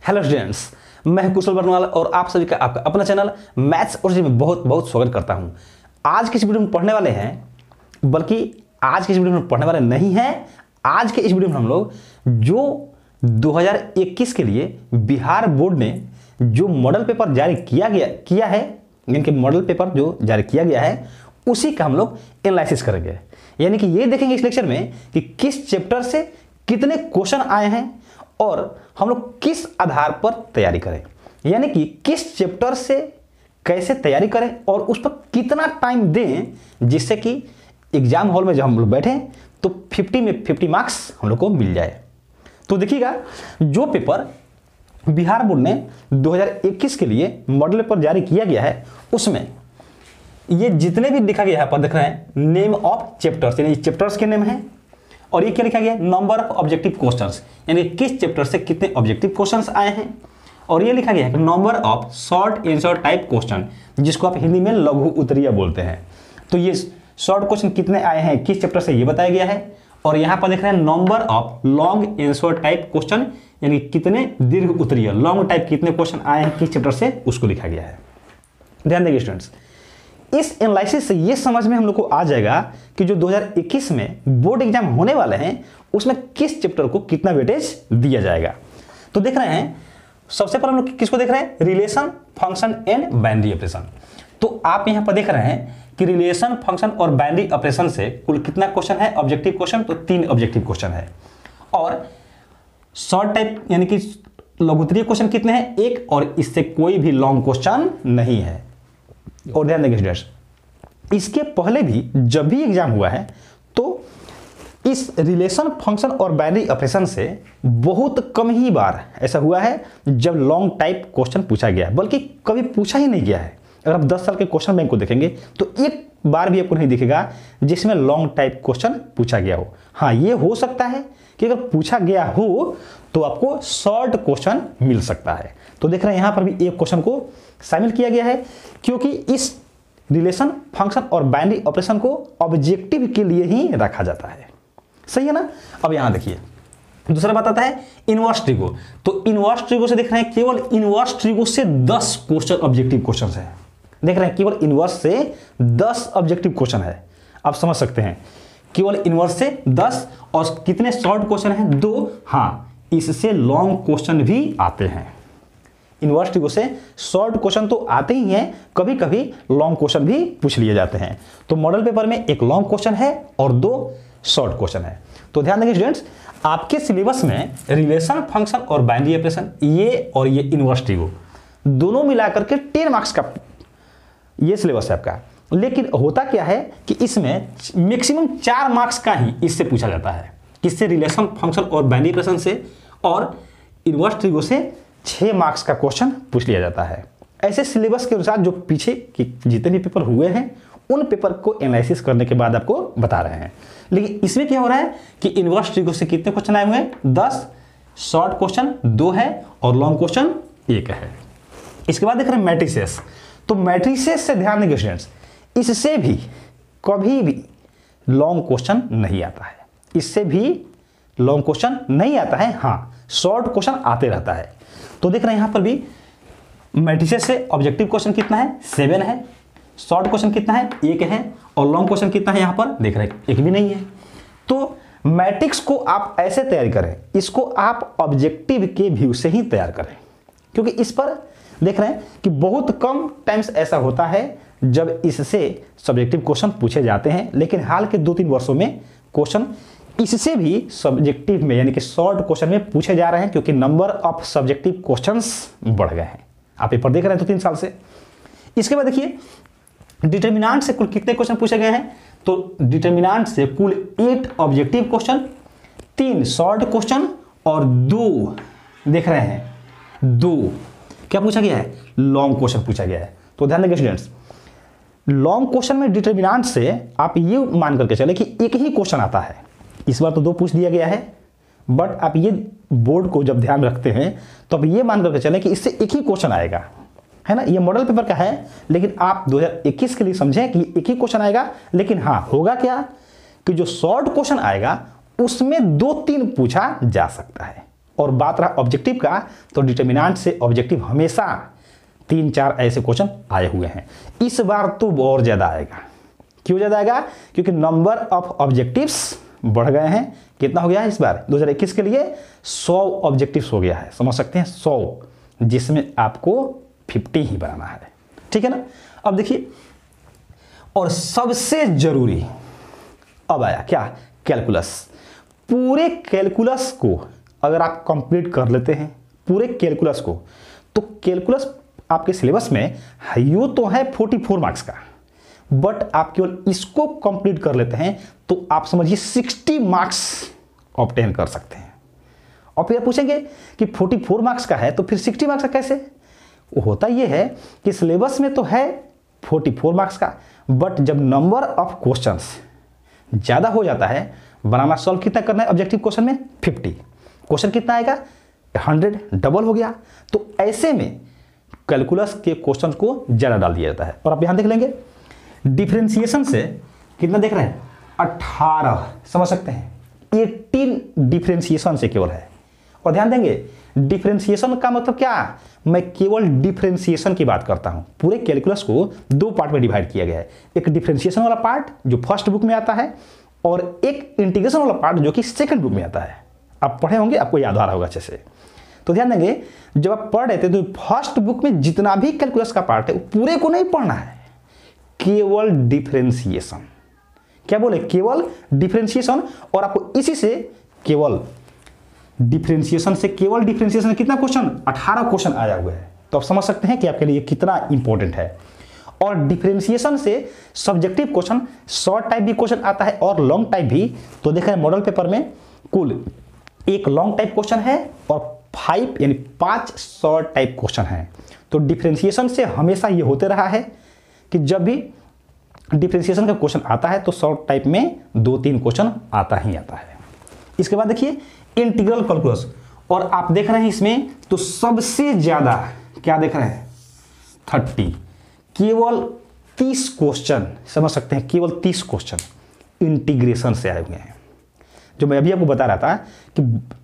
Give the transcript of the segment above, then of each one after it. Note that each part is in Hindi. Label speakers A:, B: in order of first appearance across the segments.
A: हेलो स्टूडेंट्स, मैं कुशल बरनवाल और आप सभी का आपका अपना चैनल मैथ्स और में बहुत बहुत स्वागत करता हूं। आज की इस वीडियो में पढ़ने वाले हैं, बल्कि आज की इस वीडियो में पढ़ने वाले नहीं हैं। आज के इस वीडियो में हम लोग जो 2021 के लिए बिहार बोर्ड ने जो मॉडल पेपर जारी किया है, यानी कि मॉडल पेपर जो जारी किया गया है उसी का हम लोग एनालिसिस करेंगे। यानी कि ये देखेंगे इस लेक्चर में कि किस चैप्टर से कितने क्वेश्चन आए हैं और हम लोग किस आधार पर तैयारी करें, यानी कि किस चैप्टर से कैसे तैयारी करें और उस पर कितना टाइम दें, जिससे कि एग्जाम हॉल में जब हम लोग बैठें तो 50 में 50 मार्क्स हम लोग को मिल जाए। तो देखिएगा, जो पेपर बिहार बोर्ड ने 2021 के लिए मॉडल पेपर जारी किया गया है उसमें ये जितने भी लिखा गया है पर देख रहे हैं नेम ऑफ चैप्टर्स, यानी चैप्टर्स के नेम है। और ये क्या लिखा गया है, नंबर ऑफ ऑब्जेक्टिव क्वेश्चंस, यानी किस चैप्टर से कितने ऑब्जेक्टिव क्वेश्चंस आए हैं। और ये लिखा गया है number of short answer type question, जिसको आप हिंदी में लघु उत्तरीय बोलते हैं। तो ये शॉर्ट क्वेश्चन कितने आए हैं किस चैप्टर से ये बताया गया है। और यहाँ पर देख रहे हैं number of long answer type question, यानी कितने दीर्घ उत्तरीय लॉन्ग टाइप कितने क्वेश्चन आए हैं किस चैप्टर से, उसको लिखा गया है। ध्यान देंगे स्टूडेंट्स, इस एनालिसिस से ये समझ में हम लोग को आ जाएगा कि जो 2021 में बोर्ड एग्जाम होने वाले हैं उसमें किस चैप्टर को कितना वेटेज दिया जाएगा। तो देख रहे हैं, सबसे पहले हम लोग किसको देख रहे हैं, relation, function and binary operation. तो आप यहां पर देख रहे हैं कि रिलेशन, फंक्शन और बाइनरी ऑपरेशन से कुल कितना क्वेश्चन है, ऑब्जेक्टिव क्वेश्चन, तो 3 ऑब्जेक्टिव क्वेश्चन है। और शॉर्ट टाइप यानी कि लघुत्तरीय क्वेश्चन कितने हैं, 1, और इससे कोई भी लॉन्ग क्वेश्चन नहीं है। और ध्यान देंगे स्टूडेंट्स, इसके पहले भी जब भी एग्जाम हुआ है तो इस रिलेशन, फंक्शन और बाइनरी ऑपरेशन से बहुत कम ही बार ऐसा हुआ है जब लॉन्ग टाइप क्वेश्चन पूछा गया है, बल्कि कभी पूछा ही नहीं गया है। अगर आप 10 साल के क्वेश्चन बैंक को देखेंगे तो एक बार भी आपको नहीं दिखेगा जिसमें लॉन्ग टाइप क्वेश्चन पूछा गया हो। हाँ, ये हो सकता है कि अगर पूछा गया हो तो आपको शॉर्ट क्वेश्चन मिल सकता है। तो देख रहे हैं यहां पर भी एक क्वेश्चन को शामिल किया गया है, क्योंकि इस रिलेशन, फंक्शन और बाइनरी ऑपरेशन को ऑब्जेक्टिव के लिए ही रखा जाता है। सही है ना। अब यहां देखिए, दूसरा बात आता है इनवर्स ट्रिगो। तो इनवर्स ट्रिगो से देख रहे हैं केवल इनवर्स ट्रिगो से 10 क्वेश्चन ऑब्जेक्टिव क्वेश्चन है। देख रहे हैं केवल इनवर्स से 10 ऑब्जेक्टिव क्वेश्चन है। आप समझ सकते हैं, केवल इनवर्स से 10 और कितने शॉर्ट क्वेश्चन हैं, 2। हाँ, इससे लॉन्ग क्वेश्चन भी आते हैं। इनवर्स ट्रिगो से शॉर्ट क्वेश्चन तो आते ही हैं, कभी कभी लॉन्ग क्वेश्चन भी पूछ लिए जाते हैं। तो मॉडल पेपर में एक लॉन्ग क्वेश्चन है और 2 शॉर्ट क्वेश्चन है। तो ध्यान देंगे स्टूडेंट्स, आपके सिलेबस में रिलेशन, फंक्शन और बाइनरी ऑपरेशन, ये और ये इनवर्स ट्रिगो दोनों मिलाकर के 10 मार्क्स का ये सिलेबस है आपका। लेकिन होता क्या है कि इसमें मैक्सिमम 4 मार्क्स का ही इससे पूछा जाता है। किससे, रिलेशन, फंक्शन और बाइनरी ऑपरेशन से। और इनवर्स ट्रिगो से 6 मार्क्स का क्वेश्चन पूछ लिया जाता है। ऐसे सिलेबस के अनुसार जो पीछे के जितने भी पेपर हुए हैं उन पेपर को एनालिसिस करने के बाद आपको बता रहे हैं। लेकिन इसमें क्या हो रहा है कि इनवर्स ट्रिगो से कितने क्वेश्चन आए हुए हैं, 10, शॉर्ट क्वेश्चन 2 है और लॉन्ग क्वेश्चन 1 है। इसके बाद देख रहे हैं मैट्रिसेस। तो मैट्रिसेस से ध्यान देंगे स्टूडेंट्स, इससे भी कभी भी लॉन्ग क्वेश्चन नहीं आता है, इससे भी लॉन्ग क्वेश्चन नहीं आता है। हाँ, शॉर्ट क्वेश्चन आते रहता है। तो देख रहे हैं यहां पर भी मैट्रिसेस से ऑब्जेक्टिव क्वेश्चन कितना है, 7 है। शॉर्ट क्वेश्चन कितना है, 1 है। और लॉन्ग क्वेश्चन कितना है, यहां पर देख रहे हैं 1 भी नहीं है। तो मैट्रिक्स को आप ऐसे तैयार करें, इसको आप ऑब्जेक्टिव के व्यू से ही तैयार करें, क्योंकि इस पर देख रहे हैं कि बहुत कम टाइम्स ऐसा होता है जब इससे सब्जेक्टिव क्वेश्चन पूछे जाते हैं। लेकिन हाल के 2-3 वर्षों में क्वेश्चन इससे भी सब्जेक्टिव में यानी कि शॉर्ट क्वेश्चन में पूछे जा रहे हैं, क्योंकि नंबर ऑफ सब्जेक्टिव क्वेश्चंस बढ़ गए हैं। आप पेपर देख रहे हैं 2-3 साल से। इसके बाद देखिए, डिटरमिनेंट से कुल कितने क्वेश्चन पूछे गए हैं। तो डिटरमिनेंट से कुल 8 ऑब्जेक्टिव क्वेश्चन, 3 शॉर्ट क्वेश्चन और 2 देख रहे हैं 2 क्या पूछा गया है, लॉन्ग क्वेश्चन पूछा गया है। तो ध्यान देंगे स्टूडेंट्स, लॉन्ग क्वेश्चन में डिटरमिनेंट से आप ये मान करके चले कि एक ही क्वेश्चन आता है। इस बार तो 2 पूछ दिया गया है, बट आप ये बोर्ड को जब ध्यान रखते हैं तो आप ये मान करके चलें कि इससे एक ही क्वेश्चन आएगा, है ना। ये मॉडल पेपर का है, लेकिन आप 2021 के लिए समझें कि एक ही क्वेश्चन आएगा। लेकिन हाँ, होगा क्या कि जो शॉर्ट क्वेश्चन आएगा उसमें 2-3 पूछा जा सकता है। और बात रहा ऑब्जेक्टिव का, तो डिटर्मिनेंट से ऑब्जेक्टिव हमेशा 3-4 ऐसे क्वेश्चन आए हुए हैं। इस बार तो और ज़्यादा आएगा। क्यों ज़्यादा आएगा? क्योंकि नंबर ऑफ ऑब्जेक्टिव्स बढ़ गए हैं। कितना हो गया है इस बार 2021 के लिए? 100 ऑब्जेक्टिव्स हो गया है, समझ सकते हैं 100, जिसमें आपको 50 ही बनाना है। ठीक है ना? अब देखिए, और सबसे जरूरी अब आया क्या? कैलकुलस। पूरे कैलकुलस को अगर आप कंप्लीट कर लेते हैं, पूरे कैलकुलस को, तो कैलकुलस आपके सिलेबस में यूँ तो है 44 मार्क्स का, बट आप केवल इसको कंप्लीट कर लेते हैं तो आप समझिए 60 मार्क्स ऑब्टेन कर सकते हैं। और फिर आप पूछेंगे कि 44 मार्क्स का है तो फिर 60 मार्क्स का कैसे? वो होता ये है कि सिलेबस में तो है 44 मार्क्स का, बट जब नंबर ऑफ क्वेश्चंस ज़्यादा हो जाता है, बनाना सॉल्व कितना करना है ऑब्जेक्टिव क्वेश्चन में? 50। क्वेश्चन कितना आएगा? 100, डबल हो गया। तो ऐसे में कैलकुलस के क्वेश्चन को ज़्यादा डाल दिया जाता है। और आप यहाँ देख लेंगे डिफरेंशिएशन से कितना देख रहे हैं? 18, समझ सकते हैं 18 डिफरेंशिएशन से केवल है। और ध्यान देंगे डिफरेंशिएशन का मतलब क्या? मैं केवल डिफरेंशिएशन की बात करता हूं। पूरे कैलकुलस को 2 पार्ट में डिवाइड किया गया है, एक डिफरेंशिएशन वाला पार्ट जो फर्स्ट बुक में आता है, और एक इंटीग्रेशन वाला पार्ट जो कि सेकंड बुक में आता है। आप पढ़े होंगे, आपको याद आ रहा होगा अच्छे से। तो ध्यान देंगे जब आप पढ़ रहे थे तो फर्स्ट बुक में जितना भी कैलकुलस का पार्ट है वो पूरे को नहीं पढ़ना है, केवल डिफरेंशिएशन। क्या बोले? केवल डिफरेंशिएशन। और आपको इसी से केवल डिफरेंशिएशन से कितना क्वेश्चन? 18 क्वेश्चन आया हुआ है। तो आप समझ सकते हैं कि आपके लिए कितना इंपॉर्टेंट है। और डिफरेंशिएशन से सब्जेक्टिव क्वेश्चन, शॉर्ट टाइप भी क्वेश्चन आता है और लॉन्ग टाइप भी। तो देखा है मॉडल पेपर में कुल एक लॉन्ग टाइप क्वेश्चन है और 5 यानी 5 शॉर्ट टाइप क्वेश्चन है। तो डिफरेंशिएशन से हमेशा ये होते रहा है कि जब भी डिफरेंशिएशन का क्वेश्चन आता है तो शॉर्ट टाइप में 2-3 क्वेश्चन आता ही आता है। इसके बाद देखिए इंटीग्रल कैलकुलस, और आप देख रहे हैं इसमें तो सबसे ज्यादा क्या देख रहे हैं? 30, केवल 30 क्वेश्चन, समझ सकते हैं केवल 30 क्वेश्चन इंटीग्रेशन से आए हुए हैं। जो मैं अभी आपको बता रहा था कि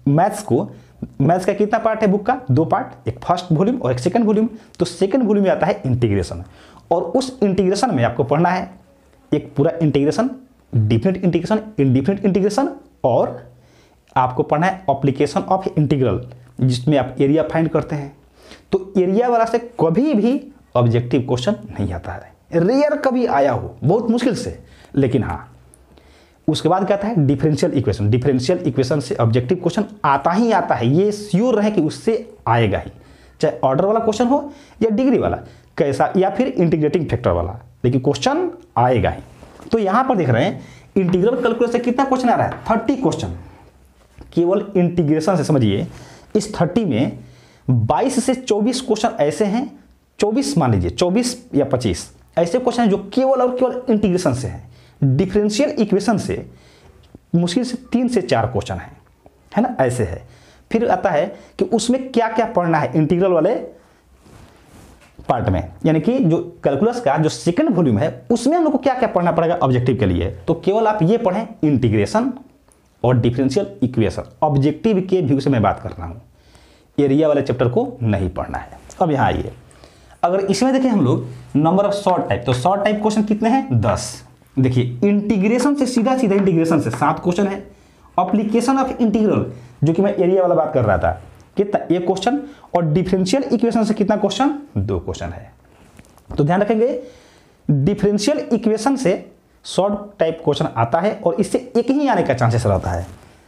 A: मैथ्स का कितना पार्ट है बुक का? 2 पार्ट, एक फर्स्ट वॉल्यूम और एक सेकंड वॉल्यूम। तो सेकंड वॉल्यूम में आता है इंटीग्रेशन, और उस इंटीग्रेशन में आपको पढ़ना है एक पूरा integration, different integration, indifferent integration, और आपको पढ़ना है एप्लीकेशन ऑफ इंटीग्रल, जिसमें आप एरिया फाइंड करते हैं। तो एरिया वाला से कभी भी ऑब्जेक्टिव क्वेश्चन नहीं आता है, रेयर कभी आया हो, बहुत मुश्किल से, लेकिन हाँ। उसके बाद क्या आता है? Differential equation. डिफरेंशियल इक्वेशन से ऑब्जेक्टिव क्वेश्चन आता ही आता है, ये श्योर रहे कि उससे आएगा ही, चाहे ऑर्डर वाला क्वेश्चन हो या डिग्री वाला कैसा, या फिर इंटीग्रेटिंग फैक्टर वाला, लेकिन क्वेश्चन आएगा ही। तो यहां पर देख रहे हैं इंटीग्रल कैलकुलस से कितना क्वेश्चन आ रहा है? 30 क्वेश्चन केवल इंटीग्रेशन से। समझिए इस 30 में 22 से 24 क्वेश्चन ऐसे हैं, 24 मान लीजिए, 24 या 25 ऐसे क्वेश्चन हैं जो केवल और केवल इंटीग्रेशन से हैं। डिफरेंशियल इक्वेशन से मुश्किल से 3 से 4 क्वेश्चन है ना, ऐसे है। फिर आता है कि उसमें क्या क्या पढ़ना है इंटीग्रल वाले पार्ट में, यानी कि जो कैलकुलस का जो सेकंड वॉल्यूम है उसमें हम लोग को क्या क्या पढ़ना पड़ेगा ऑब्जेक्टिव के लिए। तो केवल आप ये पढ़ें इंटीग्रेशन और डिफरेंशियल इक्वेशन, ऑब्जेक्टिव के व्यू से मैं बात कर रहा हूं, एरिया वाले चैप्टर को नहीं पढ़ना है। अब यहाँ आइए, अगर इसमें देखें हम लोग नंबर ऑफ शॉर्ट टाइप, तो शॉर्ट टाइप क्वेश्चन कितने हैं? 10। देखिए इंटीग्रेशन से सीधा इंटीग्रेशन से 7 क्वेश्चन है। एप्लीकेशन ऑफ इंटीग्रल जो कि मैं एरिया वाला बात कर रहा था, कितना? 1 क्वेश्चन। और डिफरेंशियल इक्वेशन से कितना क्वेश्चन? 2 क्वेश्चन है। तो ध्यान रखेंगे डिफरेंशियल इक्वेशन से शॉर्ट टाइप क्वेश्चन आता है और इससे एक ही आने का चांसेस रहता है,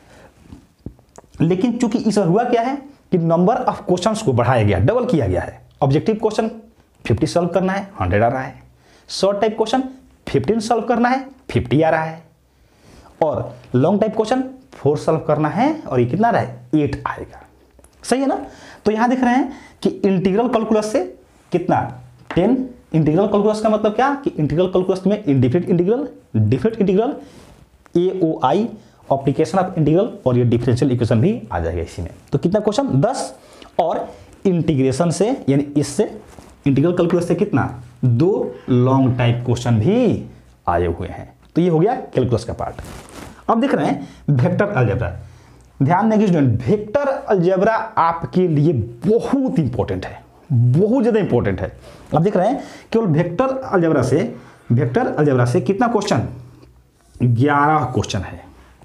A: लेकिन चूंकि इस बार हुआ क्या है कि नंबर ऑफ क्वेश्चंस को बढ़ाया गया, डबल किया गया है। ऑब्जेक्टिव क्वेश्चन 50 सॉल्व करना है, 100 आ रहा है। शॉर्ट टाइप क्वेश्चन 15 सॉल्व करना है, 50 आ रहा है। और लॉन्ग टाइप क्वेश्चन 4 सॉल्व करना है और ये कितना आ रहा है? 8 आएगा। सही है ना? तो यहां देख रहे हैं कि इंटीग्रल कैलकुलस से कितना? 10। इंटीग्रल कैलकुलस का मतलब क्या कि इंटीग्रल कैलकुलस में indifferent integral, different integral, AOI, application of integral, और ये डिफरेंशियल इक्वेशन भी आ जाएगा इसी में। तो कितना क्वेश्चन? 10। और इंटीग्रेशन से यानी इससे इंटीग्रल कैलकुलस से कितना? 2 लॉन्ग टाइप क्वेश्चन भी आए हुए हैं। तो ये हो गया कैलकुलस का पार्ट। अब देख रहे हैं वेक्टर अलजेब्रा। ध्यान देंगे स्टूडेंट, वेक्टर अलजेब्रा आपके लिए बहुत इंपॉर्टेंट है, बहुत ज़्यादा इंपॉर्टेंट है। आप देख रहे हैं केवल वेक्टर अलजेब्रा से कितना क्वेश्चन, 11 क्वेश्चन है।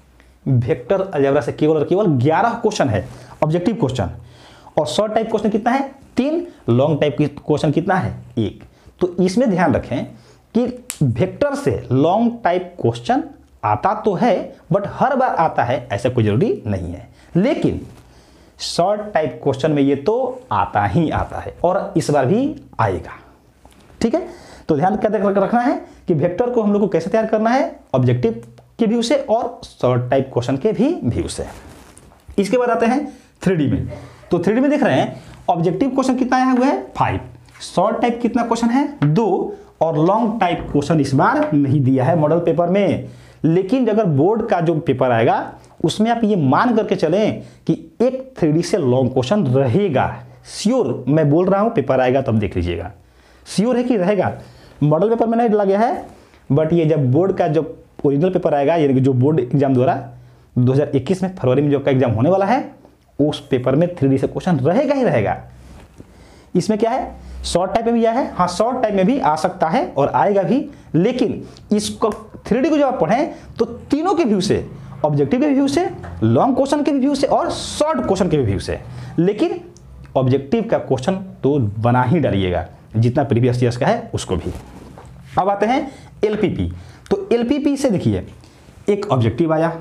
A: वेक्टर अलजेब्रा से केवल और केवल 11 क्वेश्चन है ऑब्जेक्टिव क्वेश्चन। और शॉर्ट टाइप क्वेश्चन कितना है, 3। लॉन्ग टाइप क्वेश्चन कितना है, 1। तो इसमें ध्यान रखें कि वेक्टर से लॉन्ग टाइप क्वेश्चन आता तो है, बट हर बार आता है ऐसा कोई जरूरी नहीं है। लेकिन शॉर्ट टाइप क्वेश्चन में ये तो आता ही आता है और इस बार भी आएगा। ठीक है, तो ध्यान क्या रखना है कि वेक्टर को हम लोग को कैसे तैयार करना है, ऑब्जेक्टिव के व्यू से और शॉर्ट टाइप क्वेश्चन के भी व्यू से। इसके बाद आते हैं 3D में। तो 3D में देख रहे हैं ऑब्जेक्टिव क्वेश्चन कितना आया हुआ है, 5। शॉर्ट टाइप कितना क्वेश्चन है, 2। और लॉन्ग टाइप क्वेश्चन इस बार नहीं दिया है मॉडल पेपर में। लेकिन अगर बोर्ड का जो पेपर आएगा उसमें आप ये मान करके चलें कि एक 3D से लॉन्ग क्वेश्चन रहेगा। श्योर मैं बोल रहा हूं, पेपर आएगा तब देख लीजिएगा, श्योर है कि रहेगा। मॉडल पेपर में नहीं डाला गया है, बट ये जब बोर्ड का जो ओरिजिनल पेपर आएगा, यानी कि जो बोर्ड एग्जाम द्वारा 2021 में फरवरी में जो का एग्जाम होने वाला है, उस पेपर में 3D से क्वेश्चन रहेगा ही रहेगा। इसमें क्या है, शॉर्ट टाइप में भी आया है, हाँ शॉर्ट टाइप में भी आ सकता है और आएगा भी। लेकिन इसको 3D को जब आप पढ़ें तो तीनों के व्यू से, ऑब्जेक्टिव के व्यू से, लॉन्ग क्वेश्चन के व्यू से और शॉर्ट क्वेश्चन के व्यू से। लेकिन ऑब्जेक्टिव का क्वेश्चन तो बना ही डालिएगा, जितना प्रीवियस ईयर्स का है उसको भी। अब आते हैं LPP। तो LPP से देखिए एक ऑब्जेक्टिव आया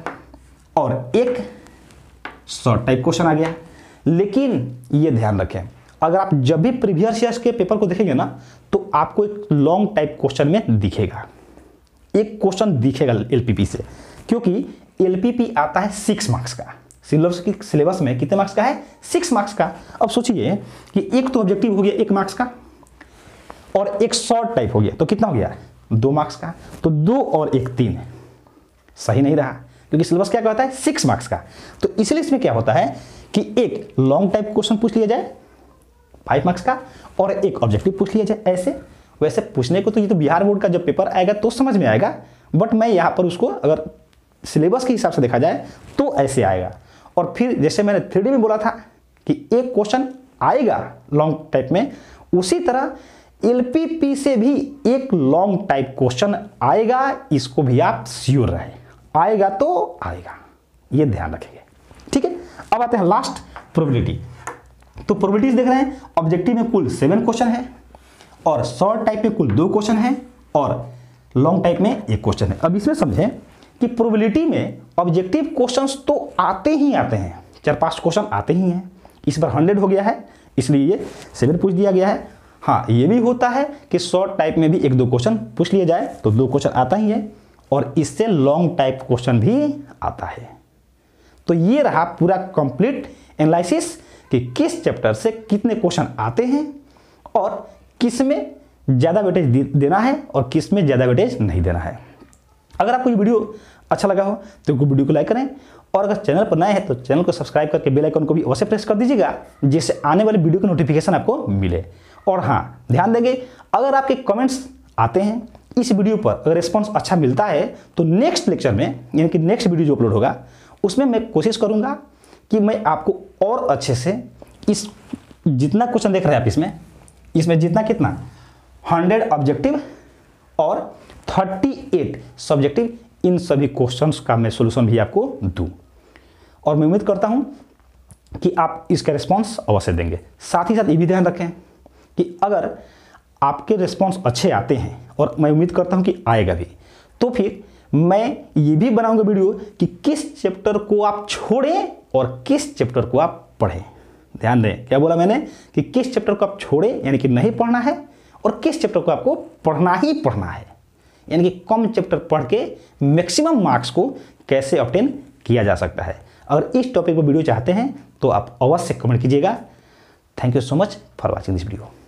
A: और एक शॉर्ट टाइप क्वेश्चन आ गया। लेकिन ये ध्यान रखें, अगर आप जब भी प्रीवियस ईयर्स के पेपर को देखेंगे ना, तो आपको एक लॉन्ग टाइप क्वेश्चन में दिखेगा, एक क्वेश्चन दिखेगा LPP से, क्योंकि LPP आता है 6 मार्क्स का। सिलेबस में कितने मार्क्स का है, 6 मार्क्स का। अब सोचिए कि एक तो ऑब्जेक्टिव हो गया 1 मार्क्स का और एक शॉर्ट टाइप हो गया, तो कितना हो गया, 2 मार्क्स का। तो 2 और 1 3, सही नहीं रहा, क्योंकि सिलेबस क्या कहता है 6 मार्क्स का। तो इसलिए इसमें क्या होता है कि एक लॉन्ग टाइप क्वेश्चन पूछ लिया जाए 5 मार्क्स का और एक ऑब्जेक्टिव पूछ लिया जाए। ऐसे वैसे पूछने को तो ये तो बिहार बोर्ड का जब पेपर आएगा तो समझ में आएगा, बट मैं यहाँ पर उसको अगर सिलेबस के हिसाब से देखा जाए तो ऐसे आएगा। और फिर जैसे मैंने 3D में बोला था कि एक क्वेश्चन आएगा लॉन्ग टाइप में, उसी तरह LPP से भी एक लॉन्ग टाइप क्वेश्चन आएगा। इसको भी आप श्योर रहे, आएगा तो आएगा, ये ध्यान रखेंगे। ठीक है, अब आते हैं लास्ट, प्रोबेबिलिटी। तो प्रोबेबिलिटीज देख रहे हैं, ऑब्जेक्टिव में कुल 7 क्वेश्चन है और शॉर्ट टाइप में कुल 2 क्वेश्चन है और लॉन्ग टाइप में 1 क्वेश्चन है। अब इसमें समझें कि प्रोबेबिलिटी में ऑब्जेक्टिव क्वेश्चंस तो आते ही आते हैं, 4-5 क्वेश्चन आते ही हैं। इस बार 100 हो गया है, इसलिए ये 7 पूछ दिया गया है। हाँ, ये भी होता है कि शॉर्ट टाइप में भी 1-2 क्वेश्चन पूछ लिया जाए तो 2 क्वेश्चन आता ही है, और इससे लॉन्ग टाइप क्वेश्चन भी आता है। तो ये रहा पूरा कंप्लीट एनालिसिस कि किस चैप्टर से कितने क्वेश्चन आते हैं और किस में ज़्यादा वेटेज देना है और किस में ज़्यादा वेटेज नहीं देना है। अगर आपको ये वीडियो अच्छा लगा हो तो वीडियो को लाइक करें, और अगर चैनल पर नए हैं तो चैनल को सब्सक्राइब करके बेल आइकन को भी अवश्य प्रेस कर दीजिएगा, जिससे आने वाली वीडियो की नोटिफिकेशन आपको मिले। और हाँ, ध्यान देंगे, अगर आपके कमेंट्स आते हैं इस वीडियो पर, अगर रिस्पॉन्स अच्छा मिलता है तो नेक्स्ट लेक्चर में, यानी कि नेक्स्ट वीडियो जो अपलोड होगा उसमें मैं कोशिश करूँगा कि मैं आपको और अच्छे से इस जितना क्वेश्चन देख रहे हैं आप इसमें जितना कितना 100 ऑब्जेक्टिव और 38 सब्जेक्टिव, इन सभी क्वेश्चंस का मैं सॉल्यूशन भी आपको दूं। और मैं उम्मीद करता हूं कि आप इसका रिस्पांस अवश्य देंगे। साथ ही साथ ये भी ध्यान रखें कि अगर आपके रिस्पांस अच्छे आते हैं, और मैं उम्मीद करता हूं कि आएगा भी, तो फिर मैं ये भी बनाऊंगा वीडियो कि किस चैप्टर को आप छोड़ें और किस चैप्टर को आप पढ़ें। ध्यान दें, क्या बोला मैंने कि किस चैप्टर को आप छोड़ें, यानी कि नहीं पढ़ना है, और किस चैप्टर को आपको पढ़ना ही पढ़ना है, यानी कि कम चैप्टर पढ़ के मैक्सिमम मार्क्स को कैसे ऑब्टेन किया जा सकता है। अगर इस टॉपिक पर वीडियो चाहते हैं तो आप अवश्य कमेंट कीजिएगा। Thank you so much for watching this video.